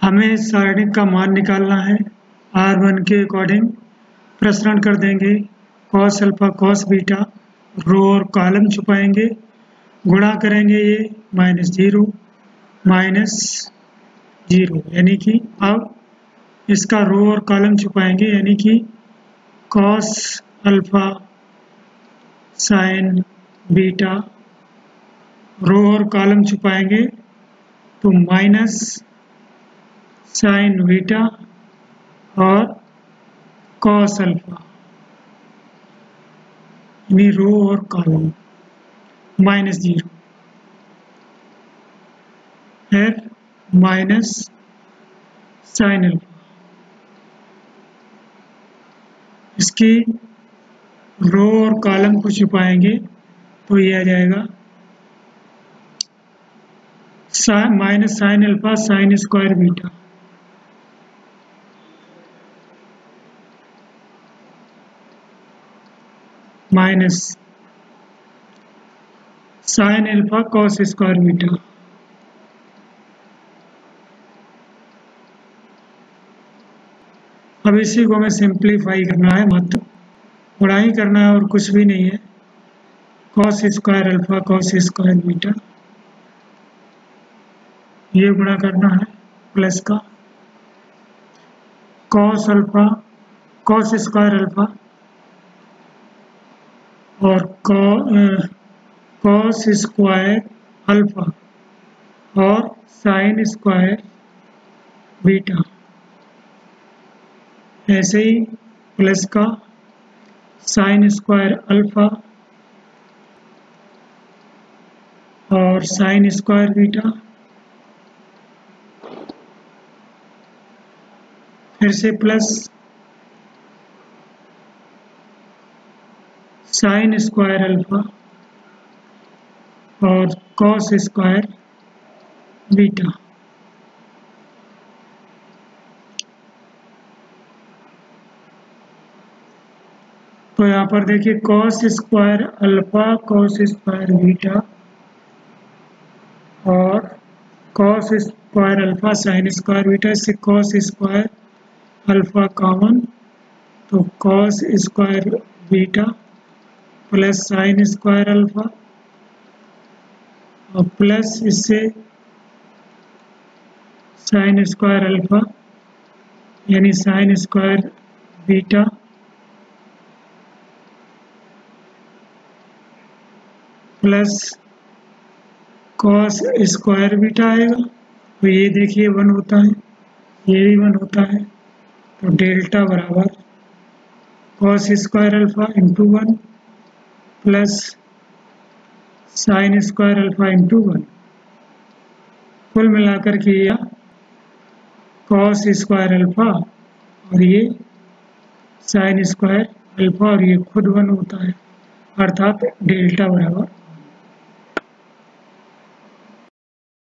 हमें सारणिक का मान निकालना है। R1 के अकॉर्डिंग प्रसरण कर देंगे, cos alpha cos beta, row और कॉलम छुपाएंगे, गुणा करेंगे ये -0 -0, यानी कि अब इसका रो और कॉलम छुपाएंगे, यानी कि cos alpha sine beta, row और कॉलम छुपाएंगे तो माइनस साइन बीटा और कॉस अल्फा, यानी रो और कॉलम -0, फिर माइनस साइन अल्फा, इसकी रो और कॉलम को छुपाएंगे तो ये आ जाएगा minus sine alpha sine square beta, minus sine alpha cos square beta, अब इसी को हमें सिंप्लीफाई करना है, मतलब गुणा ही करना है और कुछ भी नहीं है। Cos square alpha cos square beta, ये गुणा करना है प्लस का cos alpha cos square alpha और कॉस स्क्वायर अल्फा और साइन स्क्वायर बीटा, ऐसे ही प्लस का साइन स्क्वायर अल्फा और साइन स्क्वायर बीटा, फिर से प्लस साइन स्क्वायर अल्फा और कॉस स्क्वायर बीटा। तो यहाँ पर देखिए cos square alpha cos square beta और cos square alpha sine square beta, इससे कॉस स्क्वायर अल्फा कॉमन, तो cos square beta plus sine square alpha और प्लस इससे साइन स्क्वायर अल्फा, यानी sine square beta plus cos square beta आएगा। तो ये देखिए 1 होता है, ये भी 1 होता है, तो डेल्टा बराबर cos square alpha into 1 plus sine square alpha into 1, कुल मिलाकर के यह कॉस स्क्वायर अल्फा और ये साइन स्क्वायर अल्फा और ये खुद 1 होता है, अर्थात डेल्टा बराबर